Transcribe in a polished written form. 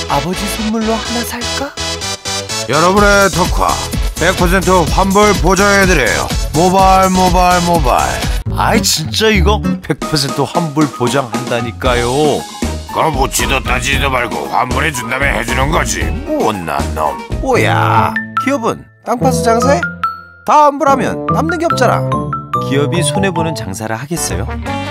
아버지 선물로 하나 살까? 여러분의 덕화 100% 환불 보장해드려요. 모발. 아이 진짜 이거 100% 환불 보장한다니까요. 그거 묻지도 따지지도 말고 환불해준다며 해주는 거지. 못난 놈. 뭐야, 기업은 땅 파서 장사해? 다 환불하면 남는 게 없잖아. 기업이 손해보는 장사를 하겠어요?